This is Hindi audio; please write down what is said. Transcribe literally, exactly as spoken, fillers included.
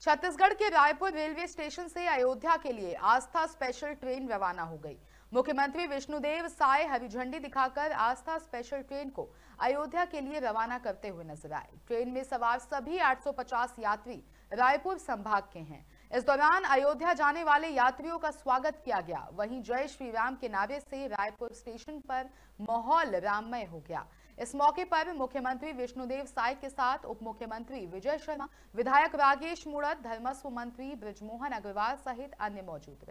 छत्तीसगढ़ के रायपुर रेलवे स्टेशन से अयोध्या के लिए आस्था स्पेशल ट्रेन रवाना हो गई। मुख्यमंत्री विष्णुदेव साय हरी झंडी दिखाकर आस्था स्पेशल ट्रेन को अयोध्या के लिए रवाना करते हुए नजर आए। ट्रेन में सवार सभी आठ सौ पचास यात्री रायपुर संभाग के हैं। इस दौरान अयोध्या जाने वाले यात्रियों का स्वागत किया गया। वहीं जय श्री राम के नारे से रायपुर स्टेशन पर माहौल राममय हो गया। इस मौके पर मुख्यमंत्री विष्णुदेव साय के साथ उप मुख्यमंत्री विजय शर्मा, विधायक राजेश मूणत, धर्मस्व मंत्री बृजमोहन अग्रवाल सहित अन्य मौजूद रहे।